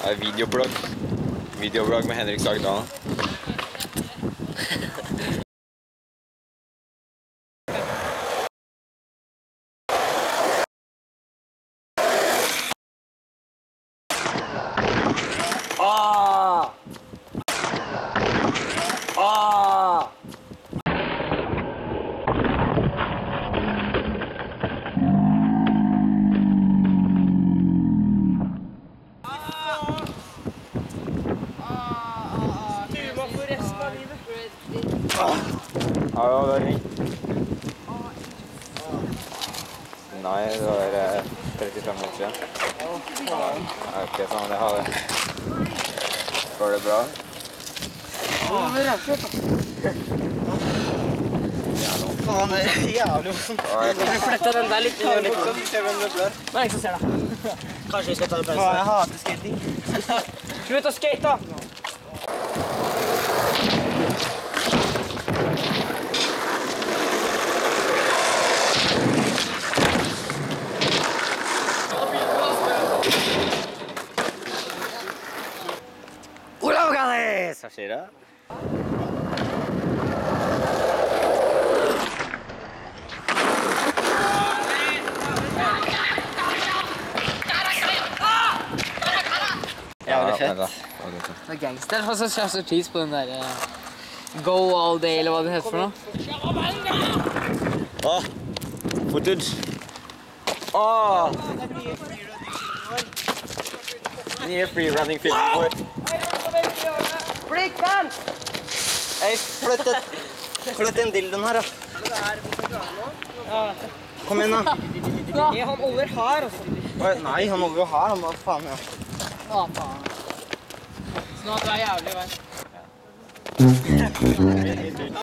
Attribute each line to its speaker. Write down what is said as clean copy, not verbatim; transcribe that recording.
Speaker 1: Videoblogg. Videoblogg med Henrik Sagdal. Hallo, det er ring. Nei, det var 35 minutter siden. Ok, sånn, jeg har det. Går det bra?
Speaker 2: Faen, det er jævlig morsomt. Vi flytter den der litt inn i buksa, så ser vi om det blør. Det er ingen som ser det. Kanskje vi skal ta det pause. Jeg hater skating. Slutt å skate da!
Speaker 1: Hva skjer det?
Speaker 2: Jævlig fett. Det er gangster. Hva så kjører så cheese på den der Go All Day, eller hva det heter for noe?
Speaker 1: Footage. Nye free-running film.
Speaker 2: Blikk den! Hei, flytt den dilden her, da. Kom igjen, da. Ja, han over her, altså. Nei, han over her, han bare faen, ja. Hva faen? Sånn at du er jævlig i vei.